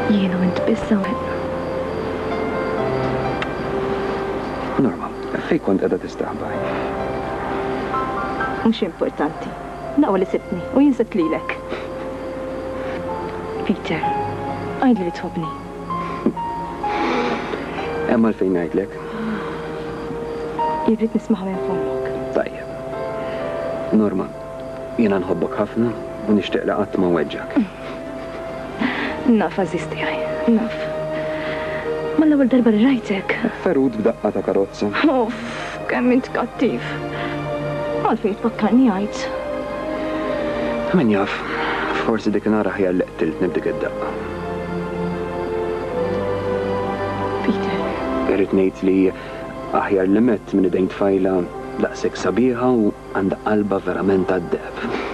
Jiena u int biss sawetna. Norma, fej kont qiegħda tistaħbaj? Mhux importanti. Naqwa li sibtni u jien sibt lilek. Peter, għajdli li tħobbni. Hemm għalfejn ngħidlek. Irrid nismaħ minn fomok. Tajjeb. Norma, jiena nħobbok ħafna u nixtieq li qatt ma weġġak. Naf Aziz tiegħi, naf. Ma l-ewwel darba li rajtek. Ferud b'daqqa ta' karozza. Uff, kemm int kattiv. Għalfejn tfakkarni għajt. Min jaf, forsi dik nara ħjar li qtiltni b'dik id-daqqa. Peter. Irrid ngħid li aħjar li mett minn idejn tfajla daqshekk sabiħa u għandha qalba verament għaddeb.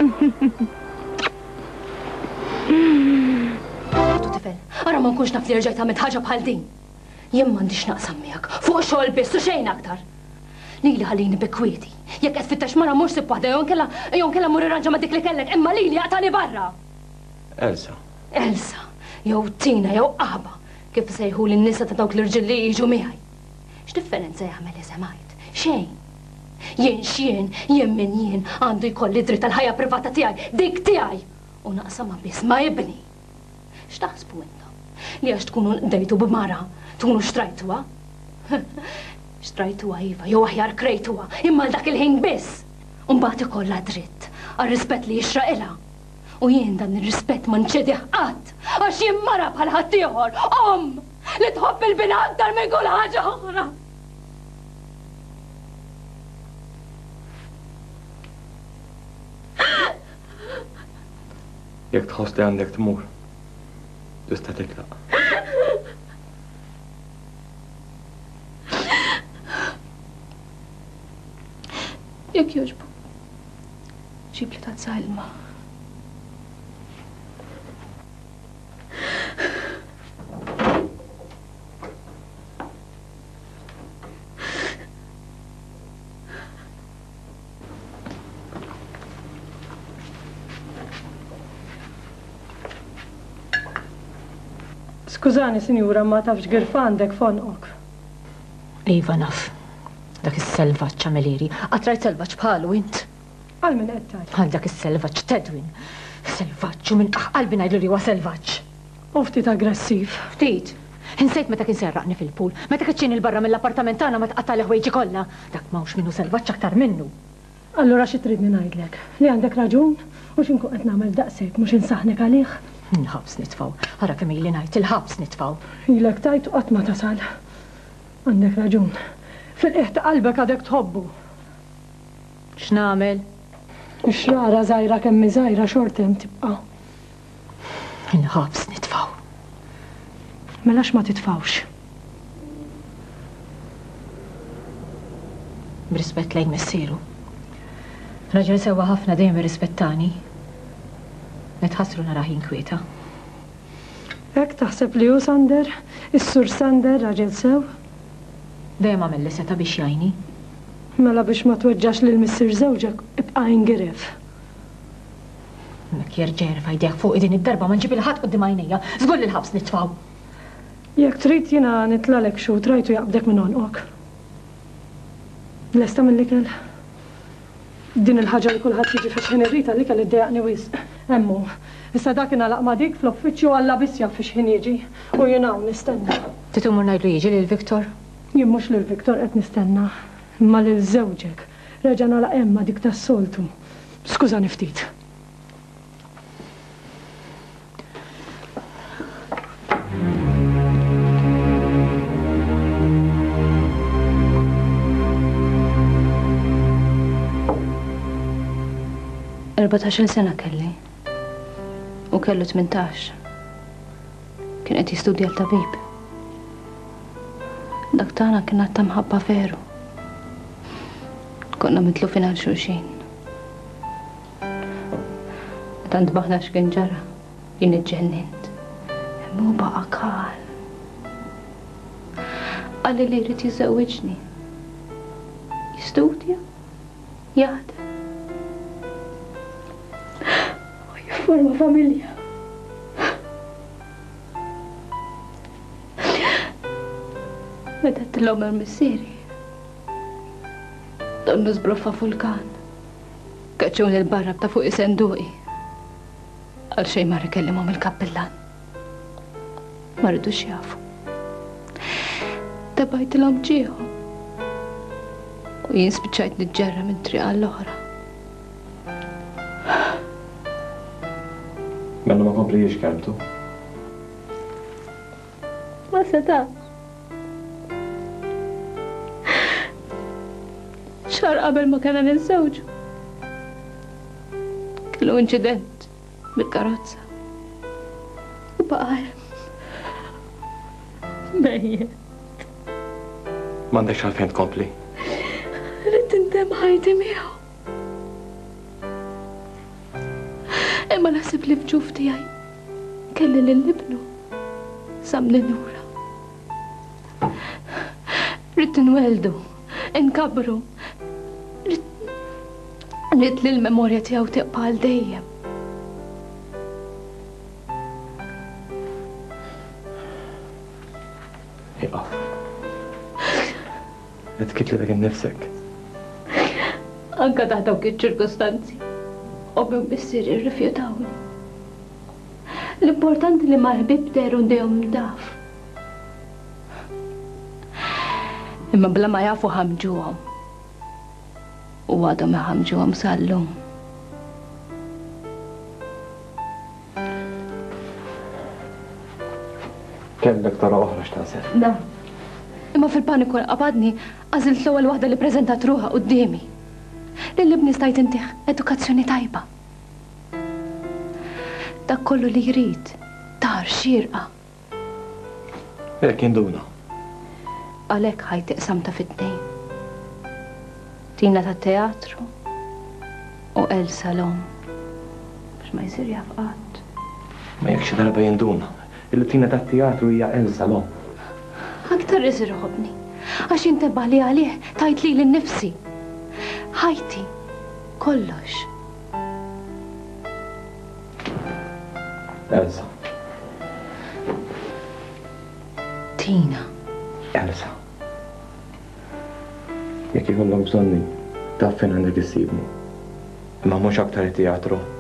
Tifel, ara ma nkunx naf li rġajt għamilt ħaġa bħal din. Jien m'għandix naqsam miegħek fuq xogħol biss u xejn aktar. Lili ħallini bikwieti. Jekk qed tfittex mara mhux sib waħda jew nkella mur irranġa ma dik li kellek, imma lili jaqtani barra. Elsa. Elsa, jew Tina jew Qaba, kif sejħu lin-nisa ta' dawk l-irġiel li jiġu miegħi. X'differenza jagħmel isemajt? Xejn. Jien min jien għandu jkolli dritt tal-ħajja privata tiegħi, dik tiegħi. U naqsama biss ma jibni. X'taħsbu intom? Li għax tkunu dejtu b'mara, tkunu xtrajtuha? Xtrajtuha iva, jew aħjar krejtuha, imma dak il-ħin biss. U mbagħad ikollha dritt għar-rispett li jixraqilha. U jien dan ir-rispett ma nċedih qatt, għax jien mara bħal ħadd ieħor, li tħobb il-bina aktar minn kull ħaġa oħra. Jekk tħoss li għandek tmur, tista' titlaq. Jekk jogħġbu. Ġib li tazza ilma. Skużani, sinjura, ma tafx girfa għandek fonqok. Iva naf. Dak is-selvaġġ Ameliri. Għatrajt selvaġġ bħalu int. Għal min qed tgħid? Għal dak is-selvaġġ Tedwin. Selvaġġ u minn qalbi ngħidlu li huwa selvaġġ. U ftit aggressiv. Ftit. Insejt meta kien serraqni fil-pool. Meta kiċċini l-barra mill-appartament tagħna ma tqatta' l-ħwejġi kollha. Dak m'hawnx minnu selvaġġ aktar minnu. Allura xi tridni ngħidlek? Li għandek raġun u x'inkun qed nagħmel daqshekk mhux insaħnek għalih. Il-ħabs nitfaw. Ara kemm ili ngħid il-ħabs nitfaw. Ilek tajt u qatt ma tasal. Għandek raġun. Fil-qiegħ qalbek għadek tħobbu. X'nagħmel? Ix-xrara żgħira kemm żgħira xortem tibqa'. Il-ħabs nitfaw. Mela x'ma titfawx. B'rispett lejn missieru. Raġel sewwa ħafna dejjem irrispettani. Nitħassru naraħ inkwieta. Hekk taħseb li hu Sander, is-sur Sander raġel sew? Dejjem għamel li seta biex jgħinni. Mela biex ma tweġġax lil missier żewġek ibqa' ingiref. Mek jerġa' fajdejk fuq din id-darba ma nġib il-ħadd qudiem għajnejja, żgur li l-ħabs nitfaw. Jekk trid jiena nitlalek xu trajtu jaqbdek minn onqok. Lesta mill-ikel? Din il-ħaġa li kulħadd jiġi fix-ħin irrita l-ikel iddejjaqni wisq. Emmu, issa dak ingħalaq ma' dik fl-uffiċċju Alla biss jaf fix-ħin jiġi u jien hawn nistenna. Titumur ngħidlu jiġi lil Viktor? Jien mhux lil Viktor qed nistenna, imma lil żewġek. Reġa' nagħlaq emma dik tas-soltu. Skużani ftit. Il sena kelli. U kellu 18. Kien qed jistudja l-tabib. Dak tagħna kien għatta mħabba veru. Konna mitlufin għal xulxin. Meta ntbaħna x'kien ġara, jien iġġennint. Imma baqa' kal. Qalli li jrid jiżewwiġni. Jistudja, jaħdem. Forma familja. Medet l-om il-missieri. Donnu zbruffa vulkan. Kaċċun il-barra ta' fuq isenduqi. Għal xej ma rikellimhom il-kappellan. Ma rridux jafu. Tabajt l-om ġieħu. U jien spiċċajt nitġerra minn triqa l-oħra. Mela ma komplix kelmtu. Ma setax. Xar qabel ma kena nizzawġu. Kellu inċident bil-karozza. U baqar. Mejjet. M'għandekx għalfejn tkompli. Rrid indem ħajti miegħu. Imma naħseb li fġuf tiegħi kelli l-nibnu samli nura. Rrid inweldu, inkabru. Rrid li l-memorja tiegħu tibqa' għal dejjem. Iqaf. Qed kitli dak innifsek. Anka taħt dawk iċ-ċirkostanzi. U minn bissier irrifjutawni. L-importanti li mal-ħbib deru ndejhom daf. Imma bla ma jafu ħamġuhom. U għadhom ħamġuhom sal-lum. Kellek tara oħra x'taħseb. Da. Imma fil-paniku qabadni għażilt l-ewwel waħda li preżentat ruħha qudiemi. Lill-ibni stajt intih edukazzjoni tajba. Dak kollu li jrid, dar xirqa. Hekk induna. Għalhekk ħajtiqsam ta' fit-tnejn. Tina ta' teatru u El Salon. Biex ma jsir jafqat. Ma jekk xi darba jinduna. Il-tina ta' teatru hija El Salon. Aktar iżirħobni. Għax intebba li għalih tajt li l-nifsi. ħajti, kollox. Elsa. Tina. Elsa. Jekk ikollok bżonni, taf fejn għandek issibni. Imma mhux aktar it-teatru.